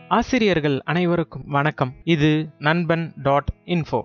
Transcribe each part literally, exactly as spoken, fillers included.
ஆசிரியர்கள் அனைவருக்கும் வணக்கம். இது நண்பன் டாட் இன்ஃபோ.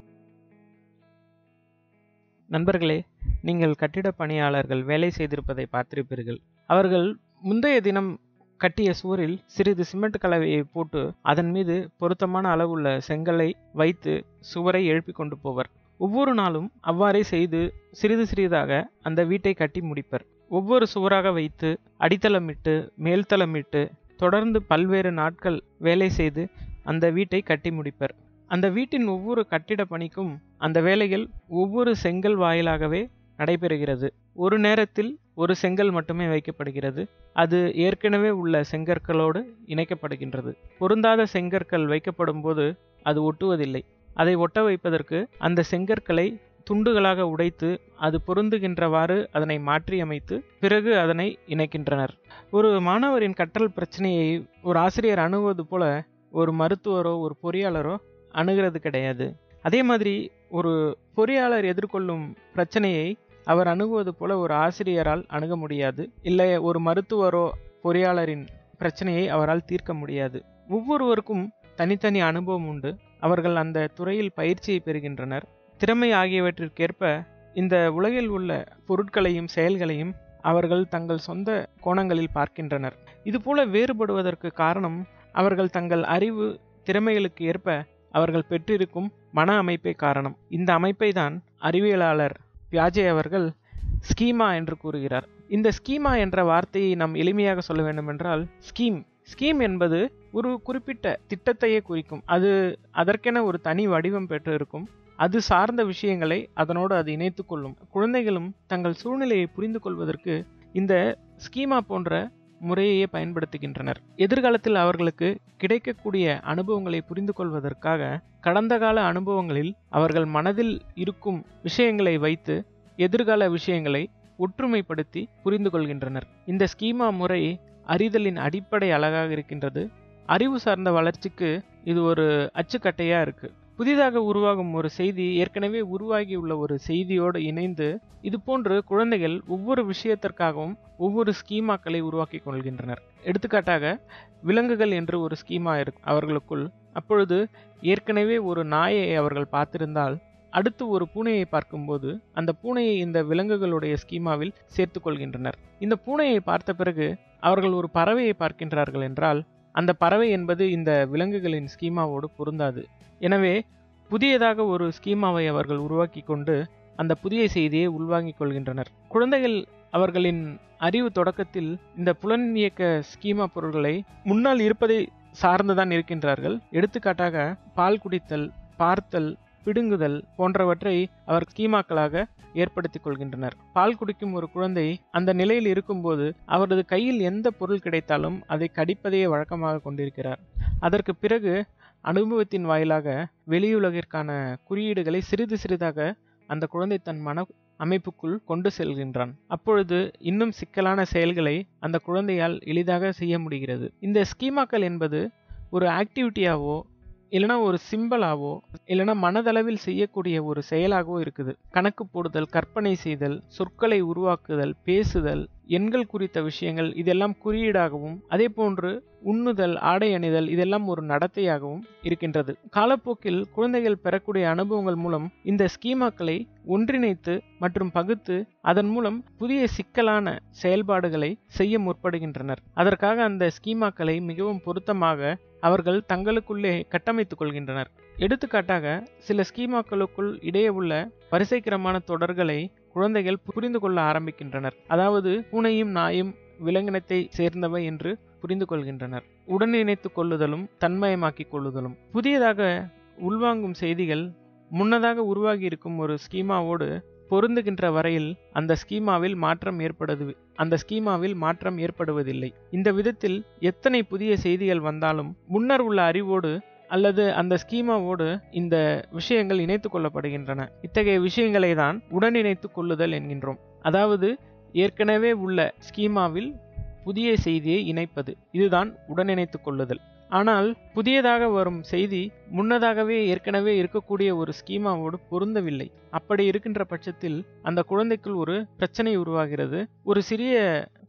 நண்பர்களே, நீங்கள் கட்டிட பணியாளர்கள் வேலை செய்திருப்பதை பார்த்திருப்பீர்கள். அவர்கள் முந்தைய தினம் கட்டிய சுவரில் சிறிது சிமெண்ட் கலவையை போட்டு அதன் மீது பொருத்தமான அளவுள்ள செங்கலை வைத்து சுவரை எழுப்பி கொண்டு போவர். ஒவ்வொரு நாளும் அவ்வாறே செய்து சிறிது சிறிதாக அந்த வீட்டை கட்டி முடிப்பர். ஒவ்வொரு சுவராக வைத்து அடித்தளமிட்டு மேல்தளமிட்டு தொடர்ந்து பல்வேறு நாட்கள் வேலை செய்து அந்த வீட்டை கட்டி முடிப்பர். அந்த வீட்டின் ஒவ்வொரு கட்டிட பணிக்கும் அந்த வேலைகள் ஒவ்வொரு செங்கல் வாயிலாகவே நடைபெறுகிறது. ஒரு நேரத்தில் ஒரு செங்கல் மட்டுமே வைக்கப்படுகிறது. அது ஏற்கனவே உள்ள செங்கற்களோடு இணைக்கப்படுகின்றது. பொருந்தாத செங்கற்கள் வைக்கப்படும் போது அது ஒட்டுவதில்லை. அதை ஒட்ட வைப்பதற்கு அந்த செங்கற்களை துண்டுகளாக உடைத்து அது பொருந்துகின்றவாறு அதனை மாற்றி அமைத்து பிறகு அதனை இணைக்கின்றனர். ஒரு மாணவரின் கற்றல் பிரச்சனையை ஒரு ஆசிரியர் அணுகுவது போல ஒரு மருத்துவரோ ஒரு பொறியாளரோ அணுகிறது கிடையாது. அதே மாதிரி ஒரு பொறியாளர் எதிர்கொள்ளும் பிரச்சனையை அவர் அணுகுவது போல ஒரு ஆசிரியரால் அணுக முடியாது. இல்லை, ஒரு மருத்துவரோ பொறியாளரின் பிரச்சனையை அவரால் தீர்க்க முடியாது. ஒவ்வொருவருக்கும் தனித்தனி அனுபவம் உண்டு. அவர்கள் அந்த துறையில் பயிற்சியை பெறுகின்றனர். திறமை ஆகியவற்றிற்கேற்ப இந்த உலகில் உள்ள பொருட்களையும் செயல்களையும் அவர்கள் தங்கள் சொந்த கோணங்களில் பார்க்கின்றனர். இதுபோல வேறுபடுவதற்கு காரணம் அவர்கள் தங்கள் அறிவு திறமைகளுக்கு ஏற்ப அவர்கள் பெற்றிருக்கும் மன அமைப்பே காரணம். இந்த அமைப்பை தான் அறிவியலாளர் பியாஜே அவர்கள் ஸ்கீமா என்று கூறுகிறார். இந்த ஸ்கீமா என்ற வார்த்தையை நாம் எளிமையாக சொல்ல வேண்டுமென்றால் ஸ்கீம் ஸ்கீம் என்பது ஒரு குறிப்பிட்ட திட்டத்தையே குறிக்கும். அது அதற்கென ஒரு தனி வடிவம் பெற்று இருக்கும். அது சார்ந்த விஷயங்களை அதனோடு அது இணைத்து கொள்ளும். குழந்தைகளும் தங்கள் சூழ்நிலையை புரிந்து கொள்வதற்கு இந்த ஸ்கீமா போன்ற முறையையே பயன்படுத்துகின்றனர். எதிர்காலத்தில் அவர்களுக்கு கிடைக்கக்கூடிய அனுபவங்களை புரிந்து கொள்வதற்காக கடந்த கால அனுபவங்களில் அவர்கள் மனதில் இருக்கும் விஷயங்களை வைத்து எதிர்கால விஷயங்களை ஒற்றுமைப்படுத்தி புரிந்து கொள்கின்றனர். இந்த ஸ்கீமா முறை அறிதலின் அடிப்படை அழகாக இருக்கின்றது. அறிவு சார்ந்த வளர்ச்சிக்கு இது ஒரு அச்சுக்கட்டையா இருக்கு. புதிதாக உருவாகும் ஒரு செய்தி ஏற்கனவே உருவாகியுள்ள ஒரு செய்தியோடு இணைந்து இது போன்று குழந்தைகள் ஒவ்வொரு விஷயத்திற்காகவும் ஒவ்வொரு ஸ்கீமாக்களை உருவாக்கி கொள்கின்றனர். எடுத்துக்காட்டாக விலங்குகள் என்று ஒரு ஸ்கீமா இருக்கு அவர்களுக்குள். அப்பொழுது ஏற்கனவே ஒரு நாயை அவர்கள் பார்த்திருந்தால் அடுத்து ஒரு பூனையை பார்க்கும்போது அந்த பூனையை இந்த விலங்குகளுடைய ஸ்கீமாவில் சேர்த்து கொள்கின்றனர். இந்த பூனையை பார்த்த பிறகு அவர்கள் ஒரு பறவையை பார்க்கின்றார்கள் என்றால் அந்த பறவை என்பது இந்த விலங்குகளின் ஸ்கீமாவோடு பொருந்தாது. எனவே புதியதாக ஒரு ஸ்கீமாவை அவர்கள் உருவாக்கி கொண்டு அந்த புதிய செய்தியை உள்வாங்கிக் கொள்கின்றனர். குழந்தைகள் அவர்களின் அறிவு தொடக்கத்தில் இந்த புலன் இயக்க ஸ்கீமா பொருள்களை முன்னால் இருப்பதை சார்ந்துதான் இருக்கின்றார்கள். எடுத்துக்காட்டாக பால் குடித்தல், பார்த்தல், பிடுங்குதல் போன்றவற்றை அவர் ஸ்கீமாக்களாக ஏற்படுத்தி கொள்கின்றனர். பால் குடிக்கும் ஒரு குழந்தை அந்த நிலையில் இருக்கும்போது அவரது கையில் எந்த பொருள் கிடைத்தாலும் அதை கடிப்பதையே வழக்கமாக கொண்டிருக்கிறார். அதற்கு பிறகு அனுபவத்தின் வாயிலாக வெளியுலகிற்கான குறியீடுகளை சிறிது சிறிதாக அந்த குழந்தை தன் மன அமைப்புக்குள் கொண்டு செல்கின்றான். அப்பொழுது இன்னும் சிக்கலான செயல்களை அந்த குழந்தையால் எளிதாக செய்ய முடிகிறது. இந்த ஸ்கீமாக்கள் என்பது ஒரு ஆக்டிவிட்டியாவோ இல்லைனா ஒரு சிம்பலாவோ இல்லைனா மனதளவில் செய்யக்கூடிய ஒரு செயலாகவோ இருக்குது. கணக்கு போடுதல், கற்பனை செய்தல், சொற்களை உருவாக்குதல், பேசுதல், எண்கள் குறித்த விஷயங்கள் இதெல்லாம் குறியீடாகவும் அதே போன்று உண்ணுதல், ஆடை அணிதல் இதெல்லாம் ஒரு நடத்தையாகவும் இருக்கின்றது. காலப்போக்கில் குழந்தைகள் பெறக்கூடிய அனுபவங்கள் மூலம் இந்த ஸ்கீமாக்களை ஒன்றிணைத்து மற்றும் பகுத்து அதன் மூலம் புதிய சிக்கலான செயல்பாடுகளை செய்ய முற்படுகின்றனர். அதற்காக அந்த ஸ்கீமாக்களை மிகவும் பொருத்தமாக அவர்கள் தங்களுக்குள்ளே கட்டமைத்துக் கொள்கின்றனர். எடுத்துக்காட்டாக சில ஸ்கீமாக்களுக்குள் இடையே உள்ள வரிசைக்கிரமான தொடர்களை குழந்தைகள் புரிந்து கொள்ள ஆரம்பிக்கின்றனர். அதாவது பூனையும் நாயும் விலங்கினத்தை சேர்ந்தவை என்று புரிந்து கொள்கின்றனர். உடனிணைத்து கொள்ளுதலும் தன்மயமாக்கிக் கொள்ளுதலும். புதியதாக உள்வாங்கும் செய்திகள் முன்னதாக உருவாகி இருக்கும் ஒரு ஸ்கீமாவோடு பொருந்துகின்ற வரையில் அந்த ஸ்கீமாவில் மாற்றம் ஏற்படுது அந்த ஸ்கீமாவில் மாற்றம் ஏற்படுவதில்லை. இந்த விதத்தில் எத்தனை புதிய செய்திகள் வந்தாலும் முன்னர் உள்ள அறிவோடு அல்லது அந்த ஸ்கீமாவோடு இந்த விஷயங்கள் இணைத்து கொள்ளப்படுகின்றன. இத்தகைய விஷயங்களை தான் உடனிணைத்து கொள்ளுதல் என்கின்றோம். அதாவது ஏற்கனவே உள்ள ஸ்கீமாவில் புதிய செய்தியை இணைப்பது, இதுதான் உடனிணைத்து கொள்ளுதல். ஆனால் புதியதாக வரும் செய்தி முன்னதாகவே ஏற்கனவே இருக்கக்கூடிய ஒரு ஸ்கீமாவோடு பொருந்தவில்லை. அப்படி இருக்கின்ற பட்சத்தில் அந்த குழந்தைக்குள் ஒரு பிரச்சனை உருவாகிறது. ஒரு சிறிய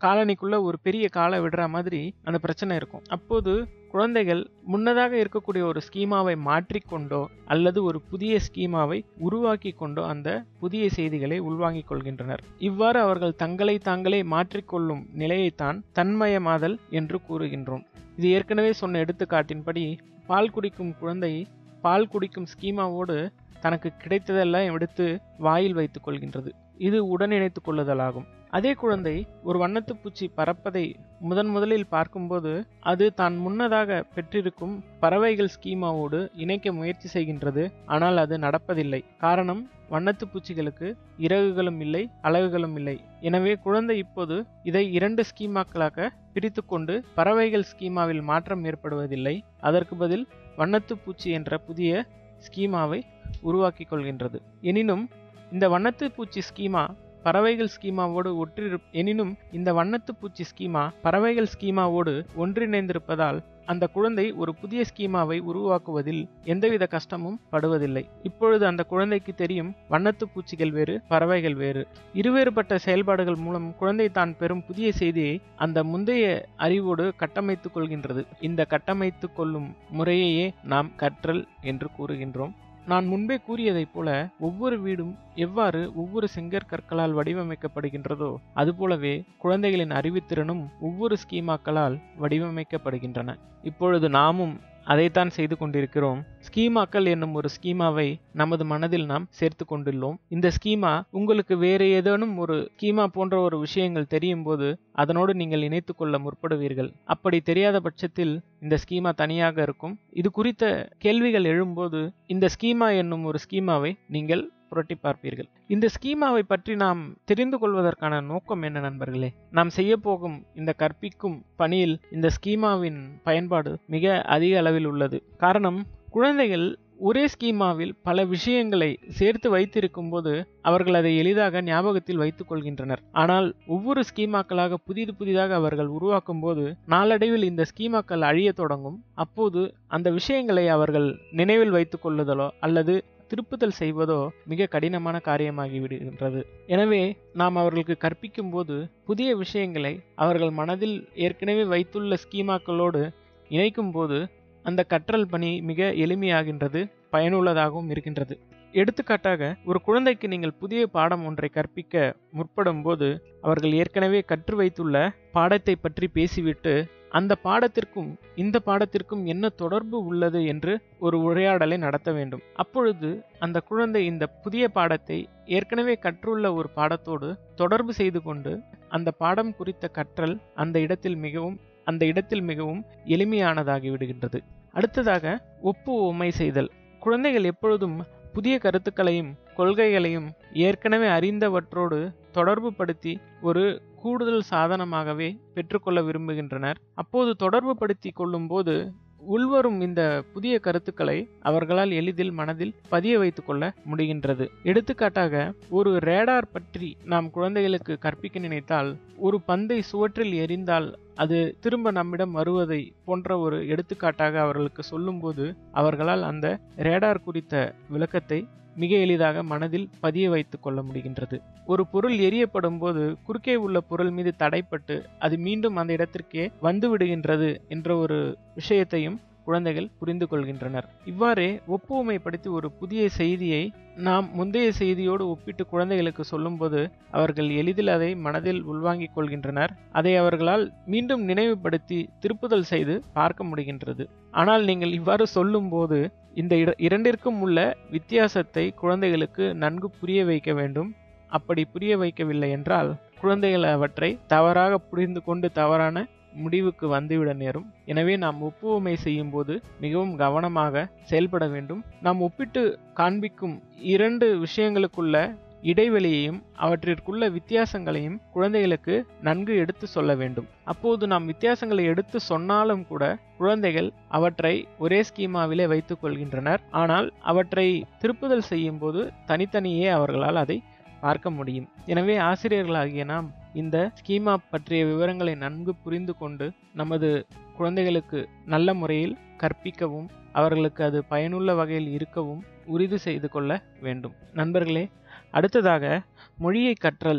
காலனிக்குள்ள ஒரு பெரிய காலை விடுற மாதிரி அந்த பிரச்சனை இருக்கும். அப்போது குழந்தைகள் முன்னதாக இருக்கக்கூடிய ஒரு ஸ்கீமாவை மாற்றிக்கொண்டோ அல்லது ஒரு புதிய ஸ்கீமாவை உருவாக்கி கொண்டோ அந்த புதிய செய்திகளை உள்வாங்கிக் கொள்கின்றனர். இவ்வாறு அவர்கள் தங்களை தாங்களே மாற்றிக்கொள்ளும் நிலையைத்தான் தன்மயமாதல் என்று கூறுகின்றோம். இது ஏற்கனவே சொன்ன எடுத்துக்காட்டின்படி பால் குடிக்கும் குழந்தை பால் குடிக்கும் ஸ்கீமாவோடு தனக்கு கிடைத்ததெல்லாம் எடுத்து வாயில் வைத்துக் கொள்கின்றது. இது உடனிணைத்துக் கொள்ளுதலாகும். அதே குழந்தை ஒரு வண்ணத்து பூச்சி பறப்பதை முதன் முதலில் பார்க்கும்போது அது தான் முன்னதாக பெற்றிருக்கும் பறவைகள் ஸ்கீமாவோடு இணைக்க முயற்சி செய்கின்றது. ஆனால் அது நடப்பதில்லை. காரணம், வண்ணத்து பூச்சிகளுக்கு இறகுகளும் இல்லை, அலகுகளும் இல்லை. எனவே குழந்தை இப்போது இதை இரண்டு ஸ்கீமாக்களாக பிரித்து கொண்டு பறவைகள் ஸ்கீமாவில் மாற்றம் ஏற்படுவதில்லை. அதற்கு பதில் வண்ணத்து பூச்சி என்ற புதிய ஸ்கீமாவை உருவாக்கி கொள்கின்றது. எனினும் இந்த வண்ணத்து பூச்சி ஸ்கீமா பறவைகள் ஸ்கீமாவோடு ஒற்றி எனினும் இந்த வண்ணத்து பூச்சி ஸ்கீமா பறவைகள் ஸ்கீமாவோடு ஒன்றிணைந்திருப்பதால் அந்த குழந்தை ஒரு புதிய ஸ்கீமாவை உருவாக்குவதில் எந்தவித கஷ்டமும் படுவதில்லை. இப்பொழுது அந்த குழந்தைக்கு தெரியும், வண்ணத்து பூச்சிகள் வேறு, பறவைகள் வேறு. இருவேறுபட்ட செயல்பாடுகள் மூலம் குழந்தை தான் பெறும் புதிய செய்தியை அந்த முந்தைய அறிவோடு கட்டமைத்துக் கொள்கின்றது. இந்த கட்டமைத்துக் கொள்ளும் முறையையே நாம் கற்றல் என்று கூறுகின்றோம். நான் முன்பே கூறியதைப் போல ஒவ்வொரு வீடும் எவ்வாறு ஒவ்வொரு செங்கற்கற்களால் வடிவமைக்கப்படுகின்றதோ அதுபோலவே குழந்தைகளின் அறிவுத்திறனும் ஒவ்வொரு ஸ்கீமாக்களால் வடிவமைக்கப்படுகின்றன. இப்பொழுது நாமும் அதைத்தான் செய்து கொண்டிருக்கிறோம். ஸ்கீமாக்கள் என்னும் ஒரு ஸ்கீமாவை நமது மனதில் நாம் சேர்த்து கொண்டுள்ளோம். இந்த ஸ்கீமா உங்களுக்கு வேறு ஏதேனும் ஒரு ஸ்கீமா போன்ற ஒரு விஷயங்கள் தெரியும் போது அதனோடு நீங்கள் இணைத்து கொள்ள முற்படுவீர்கள். அப்படி தெரியாத பட்சத்தில் இந்த ஸ்கீமா தனியாக இருக்கும். இது குறித்த கேள்விகள் எழும்போது இந்த ஸ்கீமா என்னும் ஒரு ஸ்கீமாவை நீங்கள் புரட்டி பார்ப்பீர்கள். இந்த ஸ்கீமாவை பற்றி நாம் தெரிந்து கொள்வதற்கான நோக்கம் என்ன நண்பர்களே? நாம் செய்ய போகும் இந்த கற்பிக்கும் பணியில் இந்த ஸ்கீமாவின் பயன்பாடு மிக அதிக அளவில் உள்ளது. காரணம், குழந்தைகள் ஒரே ஸ்கீமாவில் பல விஷயங்களை சேர்த்து வைத்திருக்கும் போது அவர்கள் அதை எளிதாக ஞாபகத்தில் வைத்துக் கொள்கின்றனர். ஆனால் ஒவ்வொரு ஸ்கீமாக்களாக புதிது புதிதாக அவர்கள் உருவாக்கும் போது நாளடைவில் இந்த ஸ்கீமாக்கள் அழிய தொடங்கும். அப்போது அந்த விஷயங்களை அவர்கள் நினைவில் வைத்துக் கொள்ளுதலோ அல்லது திருப்புதல் செய்வதோ மிக கடினமான காரியமாகி விடுகின்றது. எனவே நாம் அவர்களுக்கு கற்பிக்கும் போது புதிய விஷயங்களை அவர்கள் மனதில் ஏற்கனவே வைத்துள்ள ஸ்கீமாக்களோடு இணைக்கும் போது அந்த கற்றல் பணி மிக எளிமையாகின்றது, பயனுள்ளதாகவும் இருக்கின்றது. எடுத்துக்காட்டாக, ஒரு குழந்தைக்கு நீங்கள் புதிய பாடம் ஒன்றை கற்பிக்க முற்படும் போது அவர்கள் ஏற்கனவே கற்று வைத்துள்ள பாடத்தை பற்றி பேசிவிட்டு அந்த பாடத்திற்கும் இந்த பாடத்திற்கும் என்ன தொடர்பு உள்ளது என்று ஒரு உரையாடலை நடத்த வேண்டும். அப்பொழுது அந்த குழந்தை இந்த புதிய பாடத்தை ஏற்கனவே கற்றுள்ள ஒரு பாடத்தோடு தொடர்பு செய்து கொண்டு அந்த பாடம் குறித்த கற்றல் அந்த இடத்தில் மிகவும் அந்த இடத்தில் மிகவும் எளிமையானதாகி விடுகின்றது. அடுத்ததாக, ஒப்பு உமை செய்தல். குழந்தைகள் எப்பொழுதும் புதிய கருத்துக்களையும் கொள்கைகளையும் ஏற்கனவே அறிந்தவற்றோடு தொடர்பு படுத்தி ஒரு கூடுதல் சாதனமாகவே பெற்றுக்கொள்ள விரும்புகின்றனர். அப்போது தொடர்பு படுத்தி கொள்ளும் போது உள்வரும் இந்த புதிய கருத்துக்களை அவர்களால் எளிதில் மனதில் பதிய வைத்துக் கொள்ள முடிகின்றது. எடுத்துக்காட்டாக, ஒரு ரேடார் பற்றி நாம் குழந்தைகளுக்கு கற்பிக்க நினைத்தால் ஒரு பந்தை சுவற்றில் எறிந்தால் அது திரும்ப நம்மிடம் வருவதை போன்ற ஒரு எடுத்துக்காட்டாக அவர்களுக்கு சொல்லும்போது அவர்களால் அந்த ரேடார் குறித்த விளக்கத்தை மிக எளிதாக மனதில் பதிய வைத்துக் கொள்ள முடிகின்றது. ஒரு பொருள் எரியப்படும் போது குறுக்கே உள்ள பொருள் மீது தடைப்பட்டு அது மீண்டும் அந்த இடத்திற்கே வந்து விடுகின்றது என்ற ஒரு விஷயத்தையும் குழந்தைகள் புரிந்து கொள்கின்றனர். இவ்வாறே ஒப்புமைப்படுத்தி ஒரு புதிய செய்தியை நாம் முந்தைய செய்தியோடு ஒப்பிட்டு குழந்தைகளுக்கு சொல்லும்போது அவர்கள் எளிதில் அதை மனதில் உள்வாங்கிக் கொள்கின்றனர். அதை அவர்களால் மீண்டும் நினைவுபடுத்தி திருப்புதல் செய்து பார்க்க முடிகின்றது. ஆனால் நீங்கள் இவ்வாறு சொல்லும் போது இந்த இரண்டிற்கும் உள்ள வித்தியாசத்தை குழந்தைகளுக்கு நன்கு புரிய வைக்க வேண்டும். அப்படி புரிய வைக்கவில்லை என்றால் குழந்தைகள் அவற்றை தவறாக புரிந்து கொண்டு தவறான முடிவுக்கு வந்துவிட நேரும். எனவே நாம் ஒப்புமை செய்யும் போது மிகவும் கவனமாக செயல்பட வேண்டும். நாம் ஒப்பிட்டு காண்பிக்கும் இரண்டு விஷயங்களுக்குள்ள இடைவெளியையும் அவற்றிற்குள்ள வித்தியாசங்களையும் குழந்தைகளுக்கு நன்கு எடுத்து சொல்ல வேண்டும். அப்போது நாம் வித்தியாசங்களை எடுத்து சொன்னாலும் கூட குழந்தைகள் அவற்றை ஒரே ஸ்கீமாவிலே வைத்துக் கொள்கின்றனர். ஆனால் அவற்றை திருப்புதல் செய்யும் போது தனித்தனியே அவர்களால் அதை பார்க்க முடியும். எனவே ஆசிரியர்களாகிய நாம் இந்த ஸ்கீமா பற்றிய விவரங்களை நன்கு புரிந்து கொண்டு நமது குழந்தைகளுக்கு நல்ல முறையில் கற்பிக்கவும் அவர்களுக்கு அது பயனுள்ள வகையில் இருக்கவும் உறுதி செய்து கொள்ள வேண்டும். நண்பர்களே, அடுத்ததாக மொழியை கற்றல்.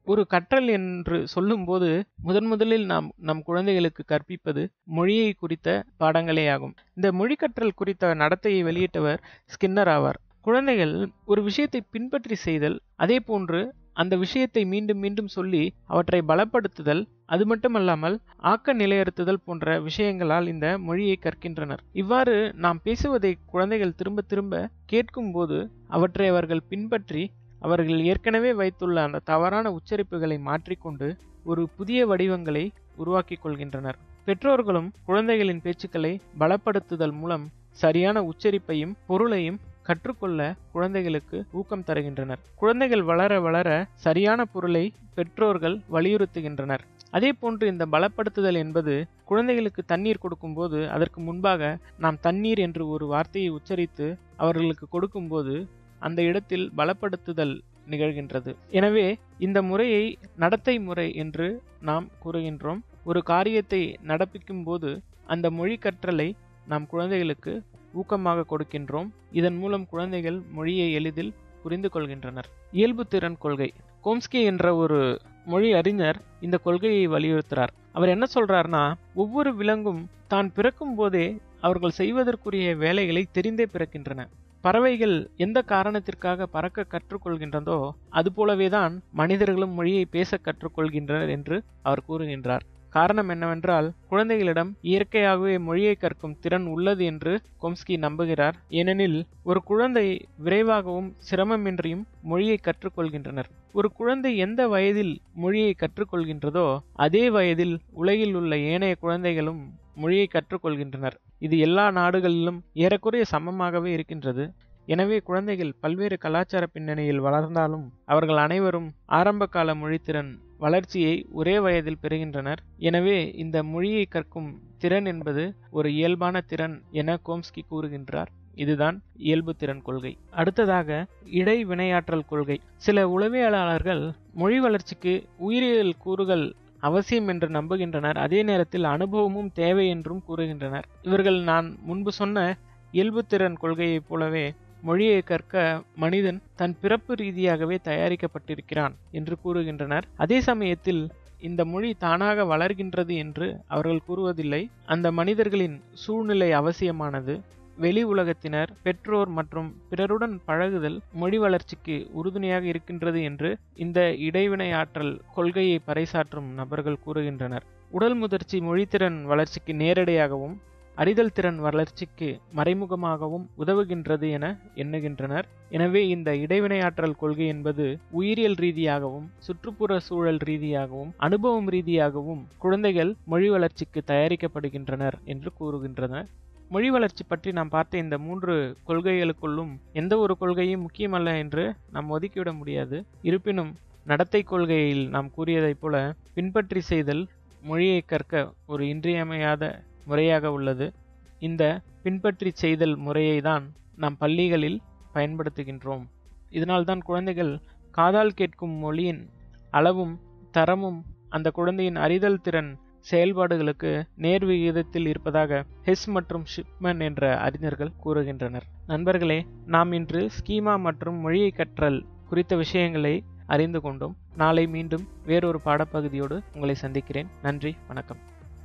ஒரு கற்றல் என்று சொல்லும்போது முதன் முதலில் நாம் நம் குழந்தைகளுக்கு கற்பிப்பது மொழியை குறித்த பாடங்களே ஆகும். இந்த மொழி கற்றல் குறித்த நடத்தையை வெளியிட்டவர் ஸ்கின்னர் ஆவார். குழந்தைகள் ஒரு விஷயத்தை பின்பற்றி செய்தல், அதே போன்று அந்த விஷயத்தை மீண்டும் மீண்டும் சொல்லி அவற்றை பலப்படுத்துதல், அது மட்டுமல்லாமல் ஆக்க நிலையறுத்துதல் போன்ற விஷயங்களால் இந்த மொழியை கற்கின்றனர். இவ்வாறு நாம் பேசுவதை குழந்தைகள் திரும்ப திரும்ப கேட்கும் போது அவற்றை அவர்கள் பின்பற்றி அவர்கள் ஏற்கனவே வைத்துள்ள அந்த தவறான உச்சரிப்புகளை மாற்றிக்கொண்டு ஒரு புதிய வடிவங்களை உருவாக்கி கொள்கின்றனர். பெற்றோர்களும் குழந்தைகளின் பேச்சுக்களை பலப்படுத்துதல் மூலம் சரியான உச்சரிப்பையும் பொருளையும் கற்றுக்கொள்ள குழந்தைகளுக்கு ஊக்கம் தருகின்றனர். குழந்தைகள் வளர வளர சரியான பொருளை பெற்றோர்கள் வலியுறுத்துகின்றனர். அதே போன்று இந்த பலப்படுத்துதல் என்பது குழந்தைகளுக்கு தண்ணீர் கொடுக்கும்போது அதற்கு முன்பாக நாம் தண்ணீர் என்று ஒரு வார்த்தையை உச்சரித்து அவர்களுக்கு கொடுக்கும்போது அந்த இடத்தில் பலப்படுத்துதல் நிகழ்கின்றது. எனவே இந்த முறையை நடத்தை முறை என்று நாம் கூறுகின்றோம். ஒரு காரியத்தை நடப்பிக்கும் போது அந்த மொழி கற்றலை நாம் குழந்தைகளுக்கு ஊக்கமாக கொடுக்கின்றோம். இதன் மூலம் குழந்தைகள் மொழியை எளிதில் புரிந்து கொள்கின்றனர். இயல்பு திறன் கொள்கை. கோம்ஸ்கி என்ற ஒரு மொழி அறிஞர் இந்த கொள்கையை வலியுறுத்துறார். அவர் என்ன சொல்றார்னா, ஒவ்வொரு விலங்கும் தான் பிறக்கும் போதே அவர்கள் செய்வதற்குரிய வேலைகளை தெரிந்தே பிறக்கின்றன. பறவைகள் எந்த காரணத்திற்காக பறக்க கற்றுக்கொள்கின்றதோ அதுபோலவேதான் மனிதர்களும் மொழியை பேச கற்றுக்கொள்கின்றனர் என்று அவர் கூறுகின்றார். காரணம் என்னவென்றால் குழந்தைகளிடம் இயற்கையாகவே மொழியை கற்கும் திறன் உள்ளது என்று கோம்ஸ்கி நம்புகிறார். ஏனெனில் ஒரு குழந்தை விரைவாகவும் சிரமமின்றியும் மொழியை கற்றுக்கொள்கின்றனர். ஒரு குழந்தை எந்த வயதில் மொழியை கற்றுக்கொள்கின்றதோ அதே வயதில் உலகில் உள்ள ஏனைய குழந்தைகளும் மொழியை கற்றுக்கொள்கின்றனர். இது எல்லா நாடுகளிலும் ஏறக்குறைய சமமாகவே இருக்கின்றது. எனவே குழந்தைகள் பல்வேறு கலாச்சார பின்னணியில் வளர்ந்தாலும் அவர்கள் அனைவரும் ஆரம்ப கால மொழித்திறன் வளர்ச்சியை ஒரே வயதில் பெறுகின்றனர். எனவே இந்த மொழியை கற்கும் திறன் என்பது ஒரு இயல்பான திறன் என கோம்ஸ்கி கூறுகின்றார். இதுதான் இயல்பு திறன் கொள்கை. அடுத்ததாக இடை வினையாற்றல் கொள்கை. சில உளவியலாளர்கள் மொழி வளர்ச்சிக்கு உயிரியல் கூறுகள் அவசியம் என்று நம்புகின்றனர். அதே நேரத்தில் அனுபவமும் தேவை என்றும் கூறுகின்றனர். இவர்கள் நான் முன்பு சொன்ன இயல்பு திறன் கொள்கையைப் போலவே மொழியை கற்க மனிதன் தன் பிறப்பு ரீதியாகவே தயாரிக்கப்பட்டிருக்கிறான் என்று கூறுகின்றனர். அதே சமயத்தில் இந்த மொழி தானாக வளர்கின்றது என்று அவர்கள் கூறுவதில்லை. அந்த மனிதர்களின் சூழ்நிலை அவசியமானது. வெளி உலகத்தினர், பெற்றோர் மற்றும் பிறருடன் பழகுதல் மொழி வளர்ச்சிக்கு உறுதுணையாக இருக்கின்றது என்று இந்த இடைவினை ஆற்றல் கொள்கையை பறைசாற்றும் நபர்கள் கூறுகின்றனர். உடல் முதிர்ச்சி மொழித்திறன் வளர்ச்சிக்கு நேரடியாகவும் அறிதல் திறன் வளர்ச்சிக்கு மறைமுகமாகவும் உதவுகின்றது என எண்ணுகின்றனர். எனவே இந்த இடைவினையாற்றல் கொள்கை என்பது உயிரியல் ரீதியாகவும் சுற்றுப்புற சூழல் ரீதியாகவும் அனுபவம் ரீதியாகவும் குழந்தைகள் மொழி வளர்ச்சிக்கு தயாரிக்கப்படுகின்றனர் என்று கூறுகின்றனர். மொழி வளர்ச்சி பற்றி நாம் பார்த்த இந்த மூன்று கொள்கைகளுக்குள்ளும் எந்த ஒரு கொள்கையும் முக்கியமல்ல என்று நாம் ஒதுக்கிவிட முடியாது. இருப்பினும் நடத்தை கொள்கையில் நாம் கூறியதைப் போல பின்பற்றி செய்தல் மொழியை கற்க ஒரு இன்றியமையாத முறையாக உள்ளது. இந்த பின்பற்றி செய்தல் முறையை தான் நாம் பள்ளிகளில் பயன்படுத்துகின்றோம். இதனால்தான் குழந்தைகள் காதால் கேட்கும் மொழியின் அளவும் தரமும் அந்த குழந்தையின் அறிதல் திறன் செயல்பாடுகளுக்கு நேர் விகிதத்தில் இருப்பதாக ஹெஸ் மற்றும் ஷிப்மன் என்ற அறிஞர்கள் கூறுகின்றனர். நண்பர்களே, நாம் இன்று ஸ்கீமா மற்றும் மொழியை கற்றல் குறித்த விஷயங்களை அறிந்து கொண்டோம். நாளை மீண்டும் வேறொரு பாடப்பகுதியோடு உங்களை சந்திக்கிறேன். நன்றி, வணக்கம்.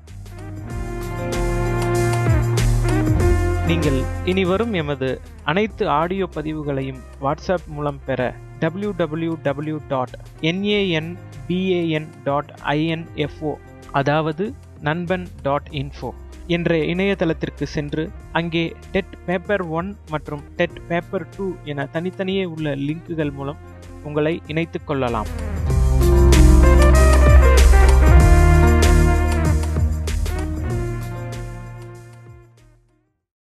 நீங்கள் இனி வரும் எமது அனைத்து ஆடியோ பதிவுகளையும் வாட்ஸ்அப் மூலம் பெற W W W dot Nanban dot INFO அதாவது நண்பன் டாட் இன்ஃபோ என்ற இணையதளத்திற்கு சென்று அங்கே டெட் பேப்பர் ஒன் மற்றும் டெட் பேப்பர் டூ என தனித்தனியே உள்ள லிங்குகள் மூலம் உங்களை இணைத்துக் கொள்ளலாம்.